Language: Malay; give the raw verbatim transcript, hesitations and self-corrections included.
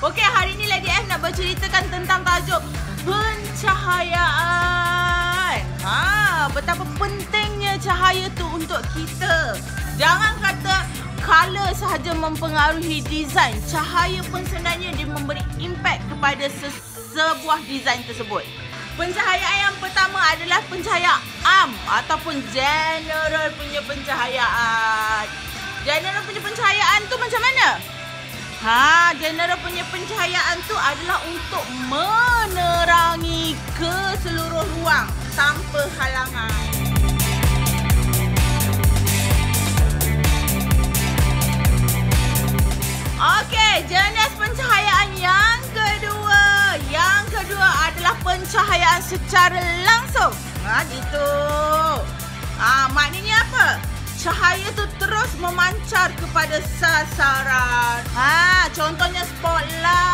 Okey, hari ni Lady F nak berceritakan tentang tajuk pencahayaan. Ha, betapa pentingnya cahaya tu untuk kita. Jangan kata color sahaja mempengaruhi desain. Cahaya pun sebenarnya dia memberi impact kepada se- sebuah desain tersebut. Pencahayaan yang pertama adalah pencahayaan am ataupun general punya pencahayaan. General punya pencahayaan tu macam mana? Ha, general punya pencahayaan tu adalah untuk menerangi ke seluruh ruang tanpa halangan. Okey, jenis pencahayaan yang kedua. Yang kedua adalah pencahayaan secara langsung. Ha, gitu. Ha, maknanya apa? Cahaya tu terus memancar kepada sasaran. Ha, contohnya spotlight.